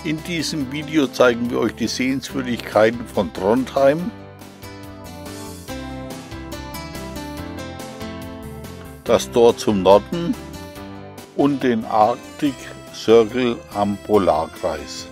In diesem Video zeigen wir euch die Sehenswürdigkeiten von Trondheim, das Tor zum Norden und den Arctic Circle am Polarkreis.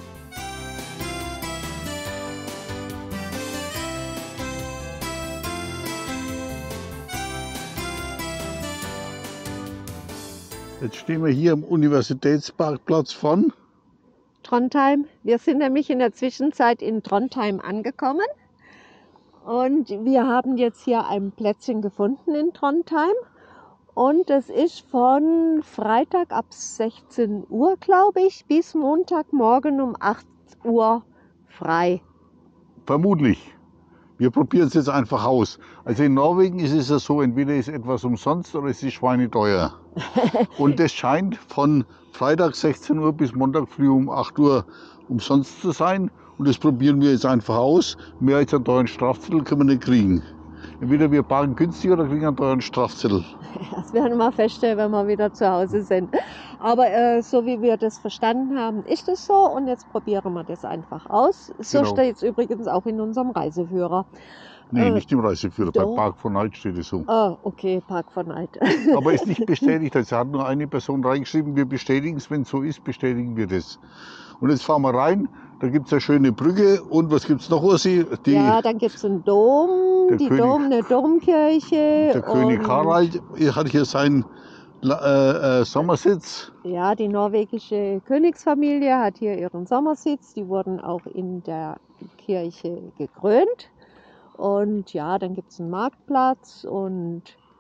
Jetzt stehen wir hier am Universitätsparkplatz von Trondheim. Wir sind nämlich in der Zwischenzeit in Trondheim angekommen und wir haben jetzt hier ein Plätzchen gefunden in Trondheim und es ist von Freitag ab 16 Uhr, glaube ich, bis Montagmorgen um 8 Uhr frei. Vermutlich. Wir probieren es jetzt einfach aus. Also in Norwegen ist es ja so, entweder ist etwas umsonst oder es ist schweineteuer. Und das scheint von Freitag 16 Uhr bis Montag früh um 8 Uhr umsonst zu sein. Und das probieren wir jetzt einfach aus. Mehr als einen teuren Strafzettel können wir nicht kriegen. Entweder wir parken günstig oder kriegen einen teuren Strafzettel. Das werden wir feststellen, wenn wir wieder zu Hause sind. Aber so wie wir das verstanden haben, ist es so. Und jetzt probieren wir das einfach aus. So Genau. steht es übrigens auch in unserem Reiseführer. Nee, nicht im Reiseführer, bei doch. Park von Alt steht es so. Ah, okay, Park von Alt. Aber ist nicht bestätigt. Also hat nur eine Person reingeschrieben, wir bestätigen es. Wenn es so ist, bestätigen wir das. Und jetzt fahren wir rein. Da gibt es eine schöne Brücke. Und was gibt es noch, Ursi? Ja, dann gibt es einen Dom, eine Domkirche. Der König Harald hat hier seinen Sommersitz. Ja, die norwegische Königsfamilie hat hier ihren Sommersitz. Die wurden auch in der Kirche gekrönt. Und ja, dann gibt es einen Marktplatz und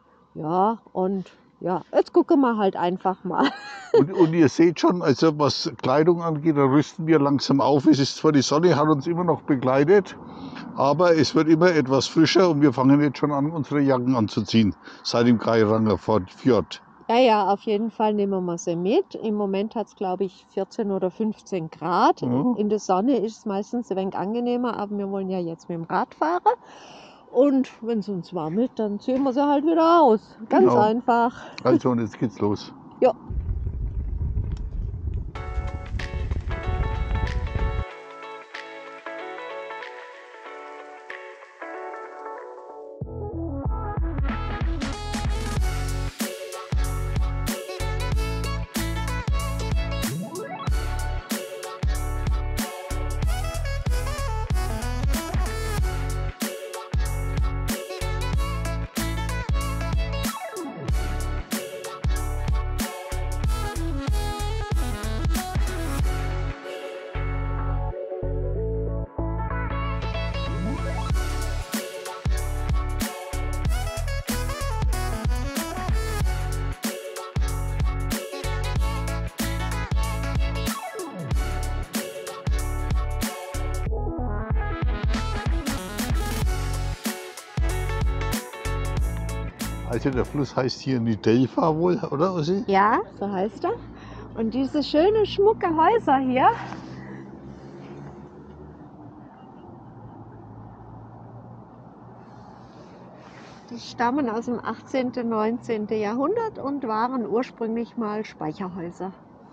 jetzt gucken wir halt einfach mal. Und ihr seht schon, also was Kleidung angeht, da rüsten wir langsam auf. Es ist zwar die Sonne, hat uns immer noch begleitet, aber es wird immer etwas frischer und wir fangen jetzt schon an, unsere Jacken anzuziehen, seit dem Geiranger Fjord. Ja, auf jeden Fall nehmen wir sie mit. Im Moment hat es, glaube ich, 14 oder 15 Grad. Mhm. In der Sonne ist es meistens ein wenig angenehmer, aber wir wollen ja jetzt mit dem Rad fahren. Und wenn es uns warm ist, dann ziehen wir sie halt wieder aus. Ganz Genau. einfach. Also und jetzt geht's los. Ja. Also der Fluss heißt hier Nidelva wohl, oder Ossi? Ja, so heißt er. Und diese schöne, schmucke Häuser hier, die stammen aus dem 18. und 19. Jahrhundert und waren ursprünglich mal Speicherhäuser.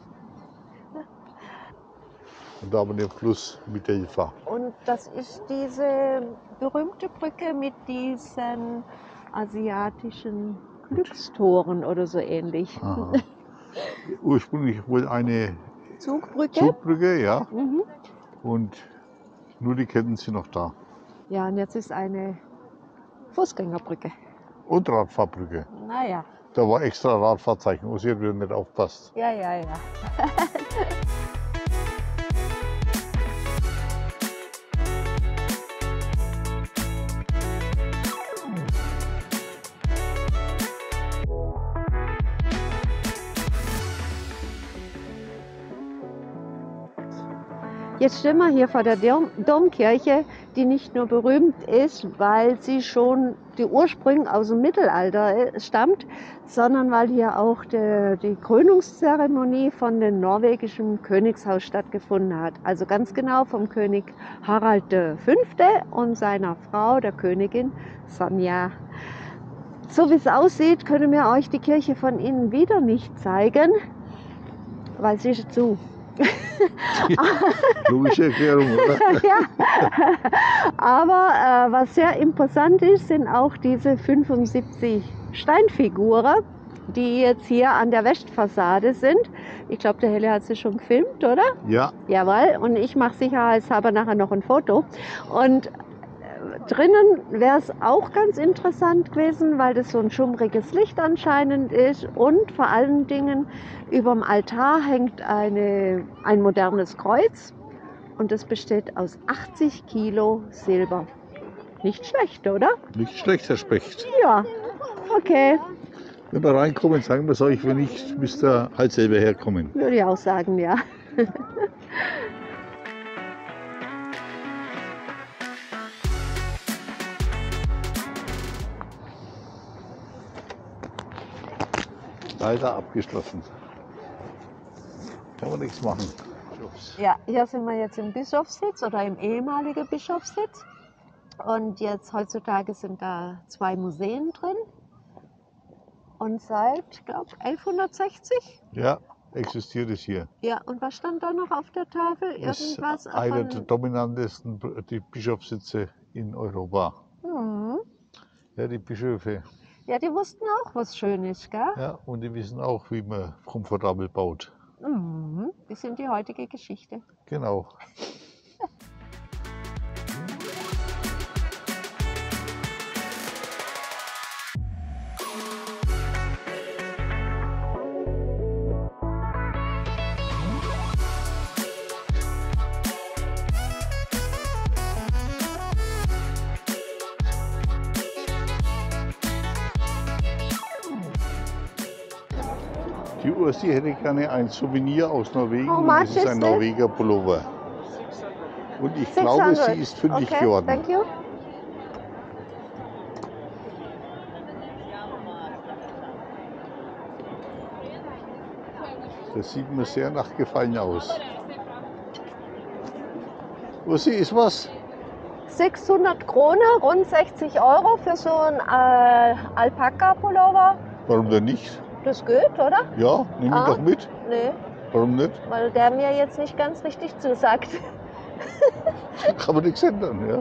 Und da haben wir den Fluss Nidelva. Und das ist diese berühmte Brücke mit diesen asiatischen Glückstoren oder so ähnlich. Aha. Ursprünglich wohl eine Zugbrücke. Ja. Mhm. Und nur die Ketten sind noch da. Ja, und jetzt ist eine Fußgängerbrücke. Und Radfahrbrücke. Naja. Da war extra Radfahrzeichen. Ossi hat wieder nicht aufpasst. Ja. Jetzt stehen wir hier vor der Domkirche, die nicht nur berühmt ist, weil sie schon die Ursprünge aus dem Mittelalter stammt, sondern weil hier auch die Krönungszeremonie von dem norwegischen Königshaus stattgefunden hat. Also ganz genau vom König Harald V. und seiner Frau, der Königin Sonja. So wie es aussieht, können wir euch die Kirche von innen wieder nicht zeigen, weil sie ist zu. Logische Erklärung, oder? Ja. Aber was sehr imposant ist, sind auch diese 75 Steinfiguren, die jetzt hier an der Westfassade sind. Ich glaube, der Helle hat sie schon gefilmt, oder? Ja. Jawohl. Und ich mache sicherheitshalber nachher noch ein Foto. Und drinnen wäre es auch ganz interessant gewesen, weil das so ein schummriges Licht anscheinend ist. Und vor allen Dingen über dem Altar hängt ein modernes Kreuz. Und das besteht aus 80 Kilo Silber. Nicht schlecht, oder? Nicht schlecht, Herr Specht. Ja, okay. Wenn wir reinkommen, sagen wir es euch, wenn nicht, müsst ihr halt selber herkommen. Würde ich auch sagen, ja. Leider abgeschlossen. Kann man nichts machen. Ja, hier sind wir jetzt im Bischofssitz oder im ehemaligen Bischofssitz. Und jetzt heutzutage sind da 2 Museen drin. Und seit, glaube ich, 1160? Ja, existiert es hier. Ja, und was stand da noch auf der Tafel? Ist Irgendwas einer der von... dominantesten Bischofssitze in Europa. Mhm. Ja, die Bischöfe. Ja, die wussten auch, was schön ist, gell? Ja, und die wissen auch, wie man komfortabel baut. Mhm. Die sind die heutige Geschichte. Genau. Die Ursi hätte gerne ein Souvenir aus Norwegen. How Und much das ist ein is it? Norweger Pullover. Und ich glaube, 600. sie ist fündig Okay, geworden. thank you. Das sieht mir sehr nach Gefallen aus. Ursi, ist was? 600 Kronen, rund 60 Euro für so einen Alpaka-Pullover. Warum denn nicht? Das geht, oder? Ja, nimm ihn Ah. doch mit. Nee, Warum nicht? weil der mir jetzt nicht ganz richtig zusagt. Kann man nichts ändern, ja?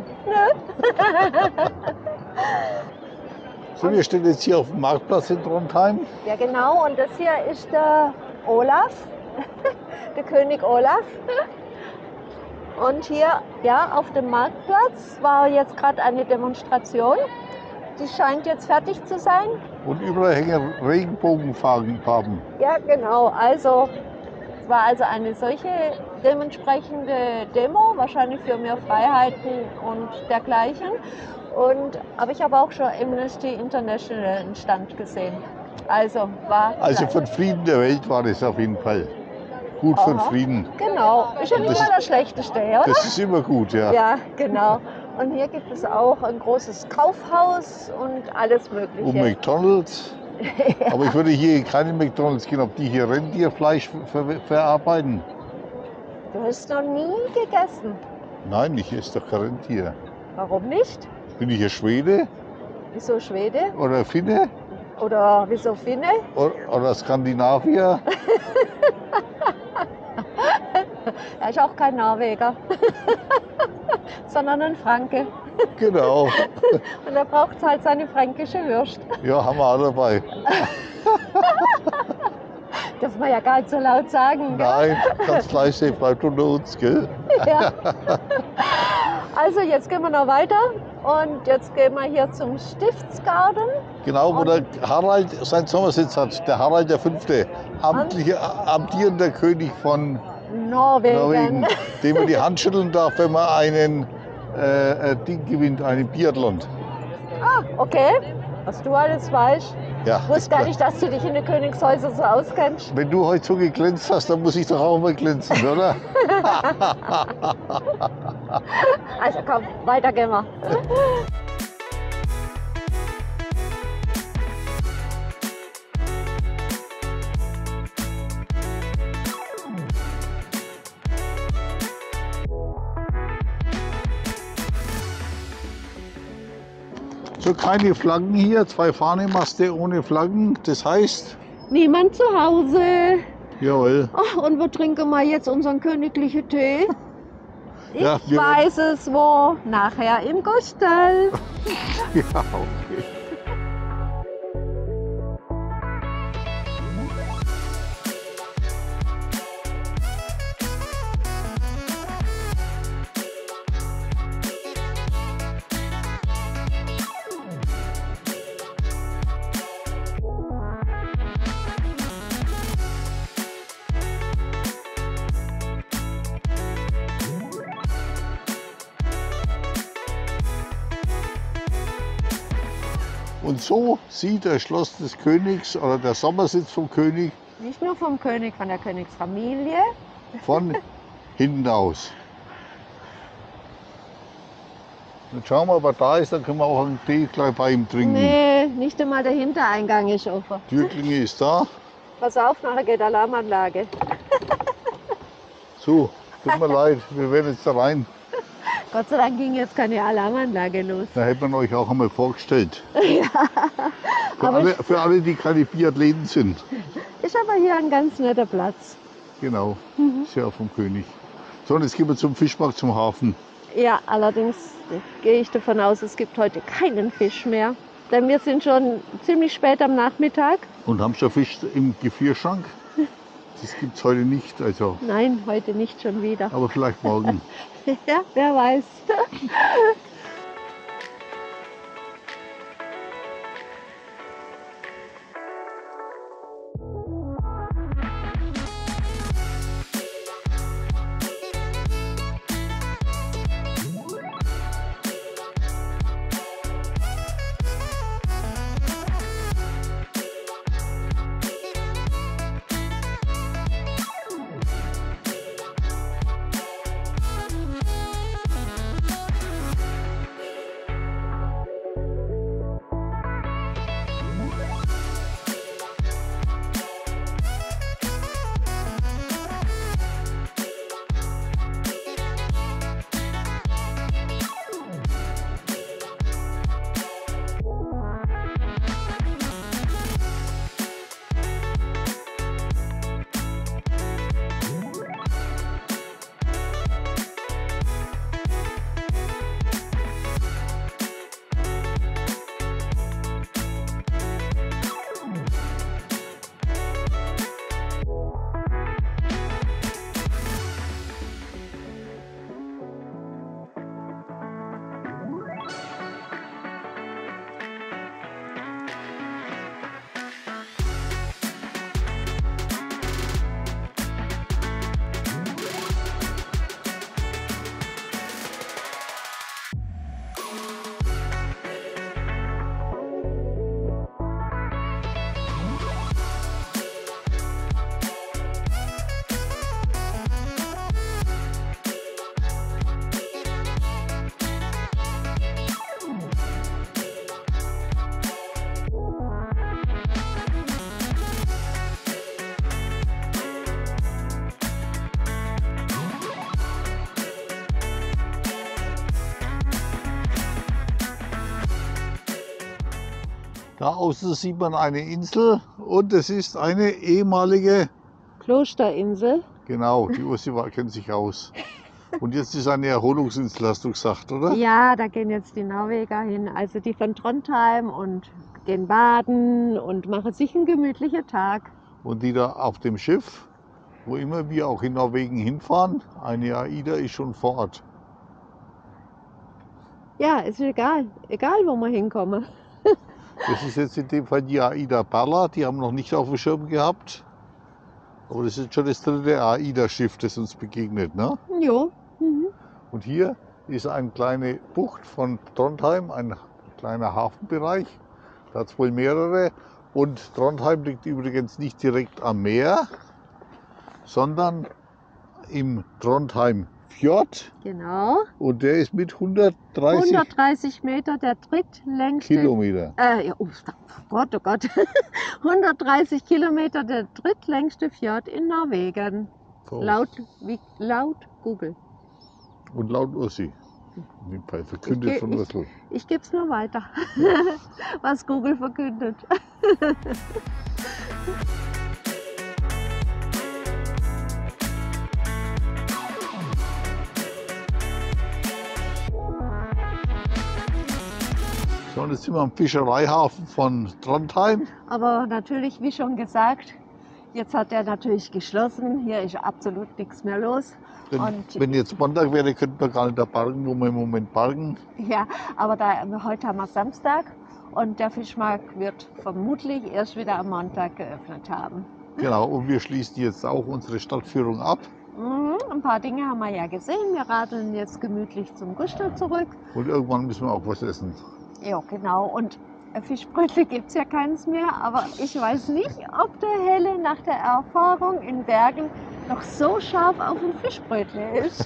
So, wir stehen jetzt hier auf dem Marktplatz in Trondheim. Ja, genau. Und das hier ist der Olaf, der König Olaf. Und hier, ja, auf dem Marktplatz war jetzt gerade eine Demonstration. Die scheint jetzt fertig zu sein. Und überall hängen Regenbogenfarben. Ja, genau. Also, es war also eine solche dementsprechende Demo, wahrscheinlich für mehr Freiheiten und dergleichen. Aber ich habe auch schon Amnesty International einen Stand gesehen. Also war. Also für den Frieden der Welt war das auf jeden Fall. Gut für den Aha. Frieden. Genau, ist ja Und nicht das mal ist- das Schlechteste, oder? Das ist immer gut, ja. Ja, genau. Und hier gibt es auch ein großes Kaufhaus und alles Und Mögliche. McDonalds. Aber ich würde hier in keine McDonalds gehen, ob die hier Rentierfleisch verarbeiten. Du hast noch nie gegessen. Nein, ich esse doch kein Rentier. Warum nicht? Bin ich hier Schwede Wieso Schwede? oder Finne Oder wieso Finne? oder Skandinavier? Er ist auch kein Norweger, sondern ein Franke. Genau. Und er braucht halt seine fränkische Würst. Ja, haben wir auch dabei. Darf man ja gar nicht so laut sagen. Gell? Nein, ganz leise, bleibt unter uns, gell? Ja. Also jetzt gehen wir noch weiter und jetzt gehen wir hier zum Stiftsgarten. Genau, wo der Harald seinen Sommersitz hat. Der Harald V., amtierender König von Norwegen, dem man die Hand schütteln darf, wenn man einen Ding gewinnt, einen Biathlon. Ah, okay. Was du alles weißt. Ja, Ich wusste gar nicht, dass du dich in den Königshäusern so auskennst. wenn du heute so geglänzt hast, dann muss ich doch auch mal glänzen, oder? Also komm, weiter gehen wir. So, keine Flaggen hier, 2 Fahnenmaste ohne Flaggen. Das heißt, Niemand zu Hause. Jawohl. Oh, und wo trinken wir jetzt unseren königlichen Tee? Ich Ja, wir weiß es wo. Nachher im Gustel. Ja, okay. Und so sieht das Schloss des Königs oder der Sommersitz vom König Nicht nur vom König, von der Königsfamilie. von hinten aus. Jetzt schauen wir, ob er da ist, dann können wir auch einen Tee gleich bei ihm trinken. Nee, nicht einmal der Hintereingang ist offen. Türklinge ist da. Pass auf, nachher geht Alarmanlage. So, tut mir leid, wir werden jetzt da rein. Gott sei Dank ging jetzt keine Alarmanlage los. Da hätte man euch auch einmal vorgestellt. Aber Für alle, die keine Biathleten sind. ist aber hier ein ganz netter Platz. Genau, ist ja vom König. So, und jetzt gehen wir zum Fischmarkt, zum Hafen. Ja, allerdings gehe ich davon aus, es gibt heute keinen Fisch mehr. Denn wir sind schon ziemlich spät am Nachmittag. Und Hamsterfisch im Gefrierschrank? Das gibt es heute nicht, also, Nein, heute nicht schon wieder. aber vielleicht morgen. Ja, wer weiß. Da außen sieht man eine Insel und es ist eine ehemalige, Klosterinsel. genau, die Ursula kennt sich aus. Und jetzt ist eine Erholungsinsel, hast du gesagt, oder? Ja, da gehen jetzt die Norweger hin, also die von Trondheim und gehen baden und machen sich einen gemütlichen Tag. Und die da auf dem Schiff, wo immer wir auch in Norwegen hinfahren, eine AIDA ist schon vor Ort. Ja, ist egal, egal wo wir hinkommen. Das ist jetzt in dem Fall die AIDA Perla, die haben wir noch nicht auf dem Schirm gehabt. Aber das ist jetzt schon das dritte AIDA-Schiff, das uns begegnet, ne? Jo. Mhm. Und hier ist eine kleine Bucht von Trondheim, ein kleiner Hafenbereich. Da hat es wohl mehrere. Und Trondheim liegt übrigens nicht direkt am Meer, sondern im Trondheim Fjord. Genau. Und der ist mit 130 130 Meter der drittlängste. Kilometer. Oh Gott, oh Gott. 130 Kilometer der drittlängste Fjord in Norwegen. So. Laut Google. Und laut Ursi. Verkündet von Ursel. Ich gebe es nur weiter, was Google verkündet. So, und jetzt sind wir am Fischereihafen von Trondheim. Aber natürlich, wie schon gesagt, jetzt hat er natürlich geschlossen. Hier ist absolut nichts mehr los. Denn Und wenn jetzt Montag wäre, könnten wir gar nicht da parken, wo wir im Moment parken. ja, aber heute haben wir Samstag und der Fischmarkt wird vermutlich erst wieder am Montag geöffnet haben. Genau, und wir schließen jetzt auch unsere Stadtführung ab. Ein paar Dinge haben wir ja gesehen. Wir radeln jetzt gemütlich zum Gustel zurück. Und irgendwann müssen wir auch was essen. Ja, genau. Und Fischbrötchen gibt es ja keins mehr. Aber ich weiß nicht, ob der Helle nach der Erfahrung in Bergen noch so scharf auf ein Fischbrötchen ist.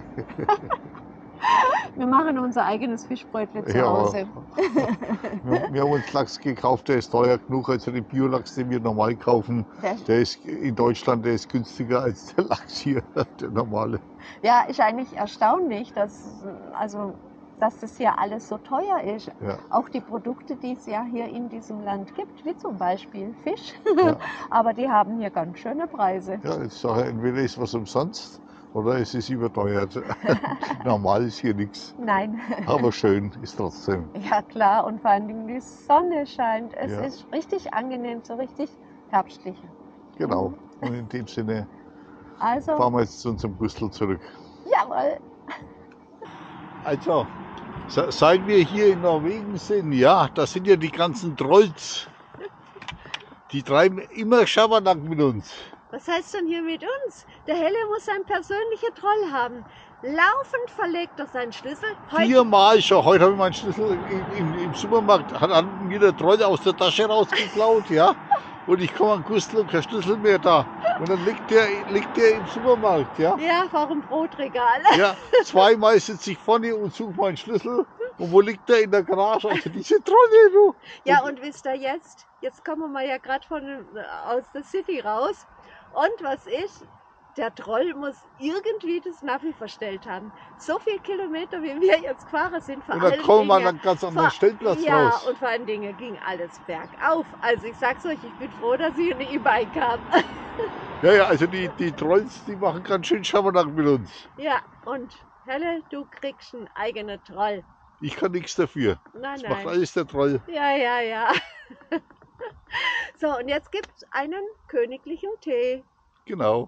Wir machen unser eigenes Fischbrötchen zu Hause. Wir haben uns Lachs gekauft, der ist teuer genug. Also den Biolachs, den wir normal kaufen, der ist in Deutschland, der ist günstiger als der Lachs hier, der normale. Ja, ist eigentlich erstaunlich, dass das hier alles so teuer ist. Ja. Auch die Produkte, die es ja hier in diesem Land gibt, wie zum Beispiel Fisch. Ja. Aber die haben hier ganz schöne Preise. Ja, jetzt sage ich, entweder ist was umsonst oder es ist überteuert. Normal ist hier nichts. Nein. Aber schön ist trotzdem. Ja klar, und vor allen Dingen die Sonne scheint. Es Ja. ist richtig angenehm, so richtig herbstlich. Genau. Und in dem Sinne Also, fahren wir jetzt zu unserem Gustl zurück. jawohl. Also, seit wir hier in Norwegen sind, ja, da sind ja die ganzen Trolls. Die treiben immer Schabernack mit uns. Was heißt denn hier mit uns? Der Helle muss einen persönlichen Troll haben. Laufend verlegt er seinen Schlüssel. Viermal schon. Heute habe ich meinen Schlüssel im Supermarkt, hat mir der Troll aus der Tasche rausgeklaut, ja. Und ich komme an Gustl und kein Schlüssel mehr da. Und dann liegt der im Supermarkt, ja. Ja, vor dem Brotregal. Ja, zweimal sitze ich vorne und suche meinen Schlüssel. Und wo liegt der? In der Garage? Also diese Trolle, du. Ja, und wisst ihr jetzt? Jetzt kommen wir ja gerade aus der City raus. Und was ist? Der Troll muss irgendwie das Navi verstellt haben. So viele Kilometer, wie wir jetzt gefahren sind, Und dann kommen wir an einen ganz anderen Stellplatz ja, raus. und vor allen Dingen ging alles bergauf. Also ich sag's euch, ich bin froh, dass ich eine E-Bike habe. Ja, also die Trolls, die machen ganz schön Schabernack mit uns. Ja, und Helle, du kriegst einen eigenen Troll. Ich kann nichts dafür. Nein, Das macht nein. alles der Troll. Ja. So, und jetzt gibt's einen königlichen Tee. Genau.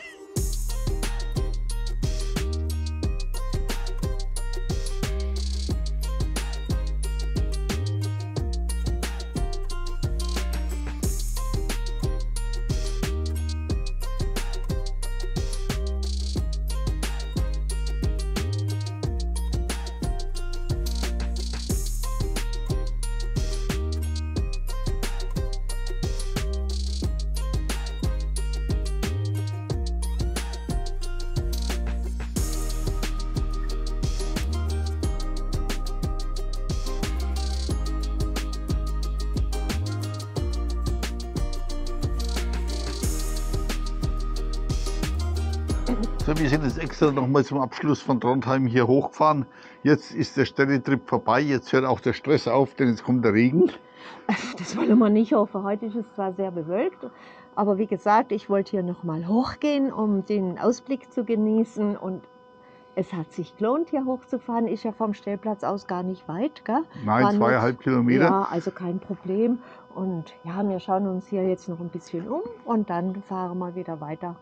So, wir sind jetzt extra nochmal zum Abschluss von Trondheim hier hochgefahren. Jetzt ist der Städtetrip vorbei, jetzt hört auch der Stress auf, denn jetzt kommt der Regen. Das wollen wir nicht hoffen. Heute ist es zwar sehr bewölkt, aber wie gesagt, ich wollte hier nochmal hochgehen, um den Ausblick zu genießen. Und es hat sich gelohnt, hier hochzufahren. Ist ja vom Stellplatz aus gar nicht weit, gell? Nein, 2,5 Kilometer. Ja, also kein Problem. Und ja, wir schauen uns hier jetzt noch ein bisschen um und dann fahren wir wieder weiter.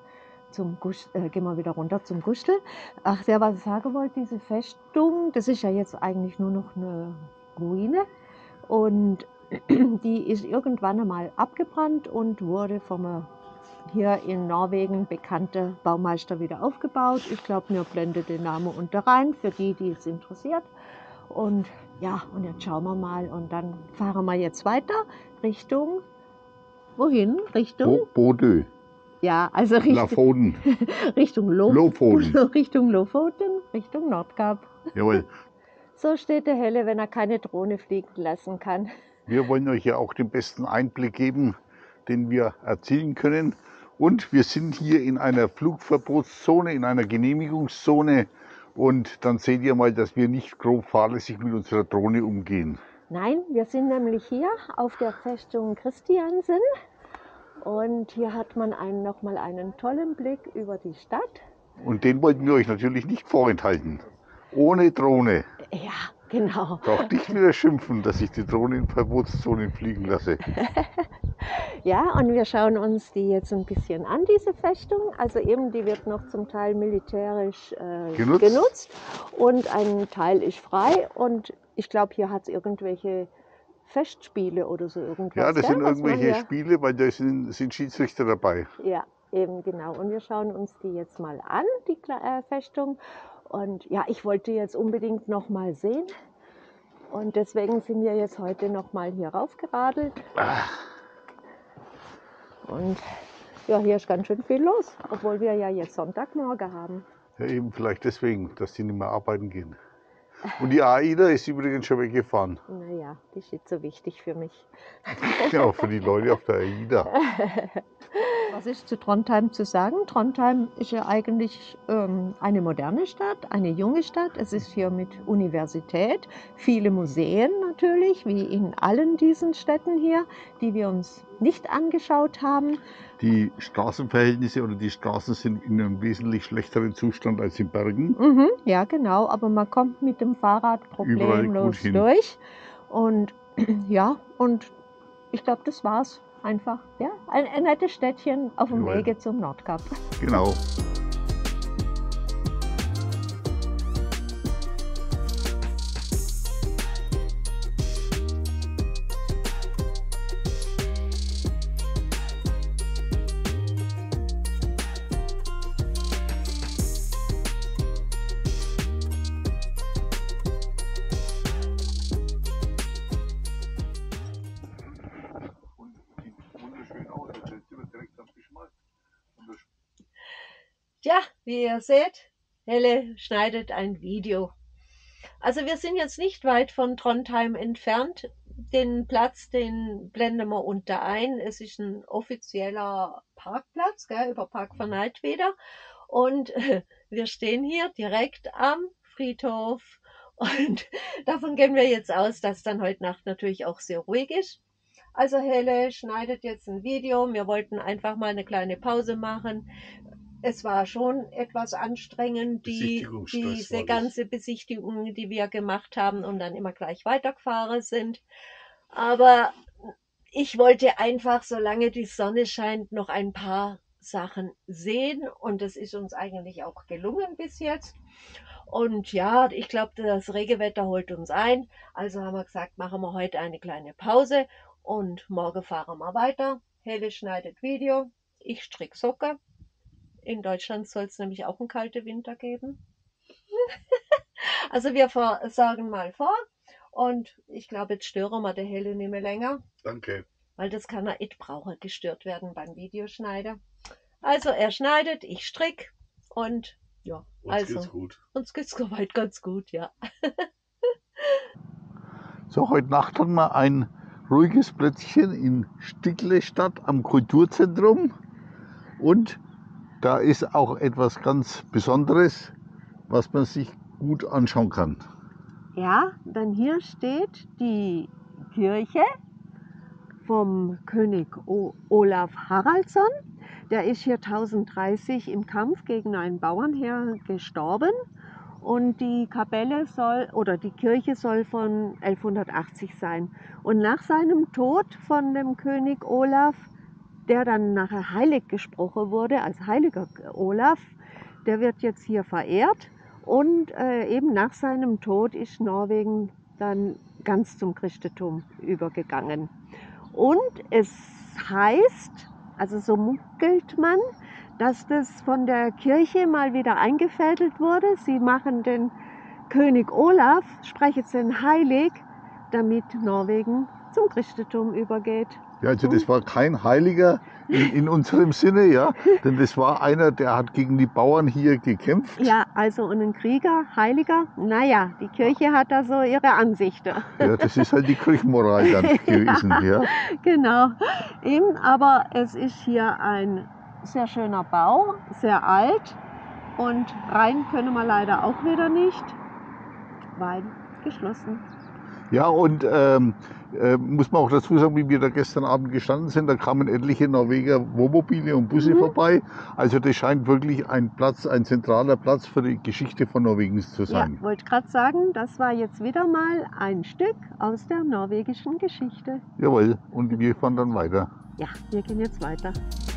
Gehen wir wieder runter zum Gustl. Ach, der, was ich sagen wollte, diese Festung, das ist ja jetzt eigentlich nur noch eine Ruine. Und die ist irgendwann einmal abgebrannt und wurde vom hier in Norwegen bekannten Baumeister wieder aufgebaut. Ich glaube, mir blendet den Namen unter rein, für die, die es interessiert. Und ja, und jetzt schauen wir mal und dann fahren wir jetzt weiter Richtung, wohin? Richtung? Bodø. Ja, also Lofoten. Richtung Lofoten. Richtung Lofoten, Richtung Nordkap. Jawohl. So steht der Helle, wenn er keine Drohne fliegen lassen kann. Wir wollen euch ja auch den besten Einblick geben, den wir erzielen können. Und wir sind hier in einer Flugverbotszone, in einer Genehmigungszone. Und dann seht ihr mal, dass wir nicht grob fahrlässig mit unserer Drohne umgehen. Nein, wir sind nämlich hier auf der Festung Christiansen. Und hier hat man nochmal einen tollen Blick über die Stadt. Und den wollten wir euch natürlich nicht vorenthalten. Ohne Drohne. Ja, Genau. Doch nicht wieder schimpfen, dass ich die Drohne in Verbotszonen fliegen lasse. Ja, und wir schauen uns die jetzt ein bisschen an, diese Festung. Also eben, die wird noch zum Teil militärisch genutzt und ein Teil ist frei. Und ich glaube, hier hat es irgendwelche Festspiele oder so irgendwas. Ja, das gell, sind was man irgendwelche hier- Spiele, weil da sind Schiedsrichter dabei. Ja, eben genau. Und wir schauen uns die jetzt mal an, die Festung. Und ja, ich wollte jetzt unbedingt noch mal sehen. Und deswegen sind wir jetzt heute noch mal hier raufgeradelt. Und ja, hier ist ganz schön viel los, obwohl wir ja jetzt Sonntagmorgen haben. Ja, eben vielleicht deswegen, dass die nicht mehr arbeiten gehen. Und die AIDA ist übrigens schon weggefahren. Naja, die ist nicht so wichtig für mich. Ja, für die Leute auf der AIDA. Was ist zu Trondheim zu sagen? Trondheim ist ja eigentlich eine moderne Stadt, eine junge Stadt. Es ist hier mit Universität, viele Museen natürlich, wie in allen diesen Städten hier, die wir uns nicht angeschaut haben. Die Straßenverhältnisse oder die Straßen sind in einem wesentlich schlechteren Zustand als in Bergen. Mhm, ja, genau, aber man kommt mit dem Fahrrad Überall gut problemlos hin. durch. Und ja, und ich glaube, das war's einfach. Ja, ein nettes Städtchen auf dem Jawohl. Wege zum Nordkap. Genau. Ja, wie ihr seht, Helle schneidet ein Video. Also wir sind jetzt nicht weit von Trondheim entfernt. Den Platz, den blenden wir unter ein. Es ist ein offizieller Parkplatz, gell, über Park von Nidweder. Und wir stehen hier direkt am Friedhof. Und davon gehen wir jetzt aus, dass dann heute Nacht natürlich auch sehr ruhig ist. Also Helle schneidet jetzt ein Video. Wir wollten einfach mal eine kleine Pause machen. Es war schon etwas anstrengend, Besichtigungsstress war diese das. ganze Besichtigung, die wir gemacht haben und dann immer gleich weitergefahren sind. Aber ich wollte einfach, solange die Sonne scheint, noch ein paar Sachen sehen und das ist uns eigentlich auch gelungen bis jetzt. Und ja, ich glaube, das Regenwetter holt uns ein. Also haben wir gesagt, machen wir heute eine kleine Pause und morgen fahren wir weiter. Helle schneidet Video, ich stricke Socken. In Deutschland soll es nämlich auch einen kalten Winter geben. Also wir sagen mal vor und ich glaube, jetzt stören wir der Helle nicht mehr länger, Danke. weil das kann er nicht brauchen, gestört werden beim Videoschneider. Also er schneidet, ich strick und ja, also geht's gut. uns geht's soweit ganz gut, ja. So, heute Nacht haben wir ein ruhiges Plätzchen in Sticklestadt am Kulturzentrum. Und da ist auch etwas ganz Besonderes, was man sich gut anschauen kann. Ja, dann hier steht die Kirche vom König Olaf Haraldsson. Der ist hier 1030 im Kampf gegen ein Bauernheer gestorben. Und die Kapelle soll, oder die Kirche soll von 1180 sein. Und nach seinem Tod von dem König Olaf, der dann nachher heilig gesprochen wurde, als heiliger Olaf, der wird jetzt hier verehrt. Und eben nach seinem Tod ist Norwegen dann ganz zum Christentum übergegangen. Und es heißt, also so munkelt man, dass das von der Kirche mal wieder eingefädelt wurde. Sie machen den König Olaf, sprechen ihn heilig, damit Norwegen zum Christentum übergeht. Ja, also das war kein Heiliger in unserem Sinne, ja, denn das war einer, der hat gegen die Bauern hier gekämpft. Ja, also ein Krieger, Heiliger, naja, die Kirche hat da so ihre Ansichten. Ja, das ist halt die Kirchenmoral dann gewesen. Ja. Genau, eben, aber es ist hier ein sehr schöner Bau, sehr alt und rein können wir leider auch wieder nicht, weil geschlossen. Ja, und muss man auch dazu sagen, wie wir da gestern Abend gestanden sind, da kamen etliche Norweger Wohnmobile und Busse vorbei. Also das scheint wirklich ein zentraler Platz für die Geschichte von Norwegens zu sein. Ja, wollte gerade sagen, das war jetzt wieder mal ein Stück aus der norwegischen Geschichte. Jawohl, und wir fahren dann weiter. Ja, wir gehen jetzt weiter.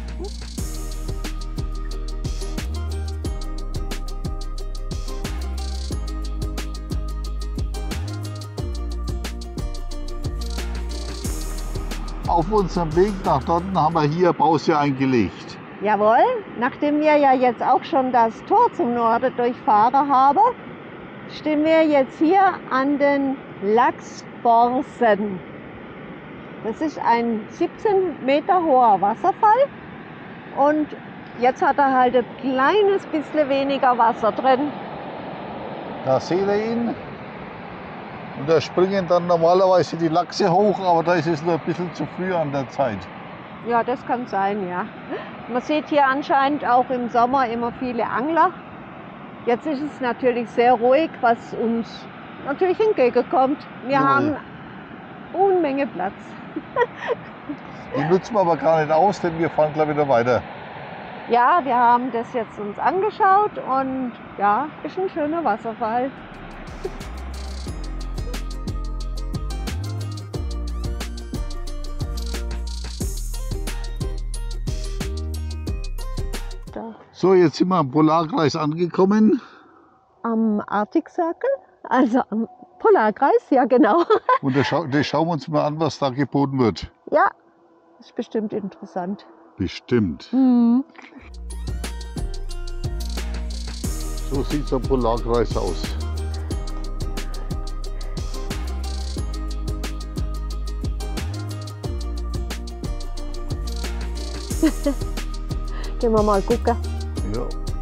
Auf unserem Weg nach dort haben wir hier Pause eingelegt. Jawohl, nachdem wir ja jetzt auch schon das Tor zum Norden durchfahren haben, stehen wir jetzt hier an den Laksborsen. Das ist ein 17 Meter hoher Wasserfall und jetzt hat er halt ein kleines bisschen weniger Wasser drin. Da seht ihr ihn. Und da springen dann normalerweise die Lachse hoch, aber da ist es nur ein bisschen zu früh an der Zeit. Ja, das kann sein, ja. Man sieht hier anscheinend auch im Sommer immer viele Angler. Jetzt ist es natürlich sehr ruhig, was uns natürlich entgegenkommt. Wir haben Unmenge Platz. Die nutzen wir aber gar nicht aus, denn wir fahren gleich wieder weiter. Ja, wir haben das jetzt uns angeschaut und ja, ist ein schöner Wasserfall. So, jetzt sind wir am Polarkreis angekommen. Am Arctic Circle, also am Polarkreis, ja genau. Und das schauen wir uns mal an, was da geboten wird. Ja, ist bestimmt interessant. Bestimmt. Mhm. So sieht es am Polarkreis aus. Gehen wir mal gucken. Ja.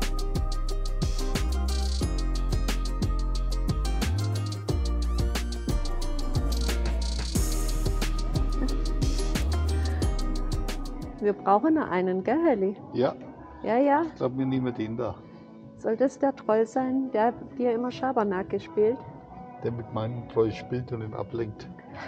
Wir brauchen noch einen, gell, Helly? Ja, Ja, ja. ich glaube, wir nehmen den da. Soll das der Troll sein, der dir immer Schabernack gespielt? Der mit meinem Treu spielt und ihn ablenkt.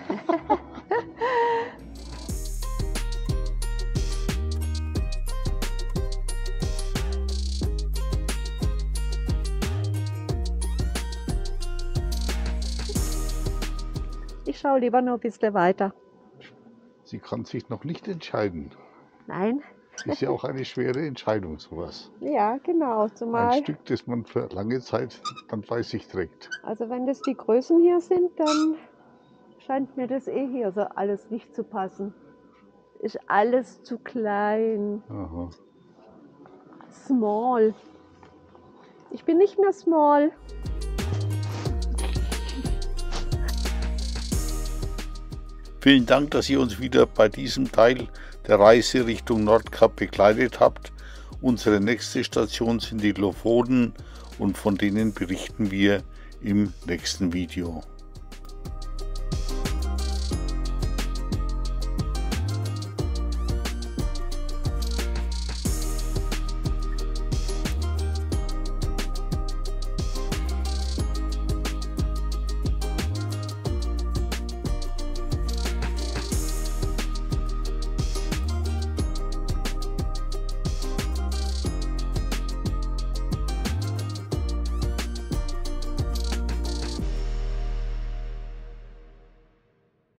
Ich schaue lieber noch ein bisschen weiter. Sie kann sich noch nicht entscheiden. Nein? Ist ja auch eine schwere Entscheidung, sowas. Ja, genau. Ein Zumal, Stück, das man für lange Zeit dann bei sich trägt. also wenn das die Größen hier sind, dann scheint mir das eh hier so alles nicht zu passen. Ist alles zu klein. Aha. Small. Ich bin nicht mehr small. Vielen Dank, dass ihr uns wieder bei diesem Teil der Reise Richtung Nordkap begleitet habt. Unsere nächste Station sind die Lofoten und von denen berichten wir im nächsten Video.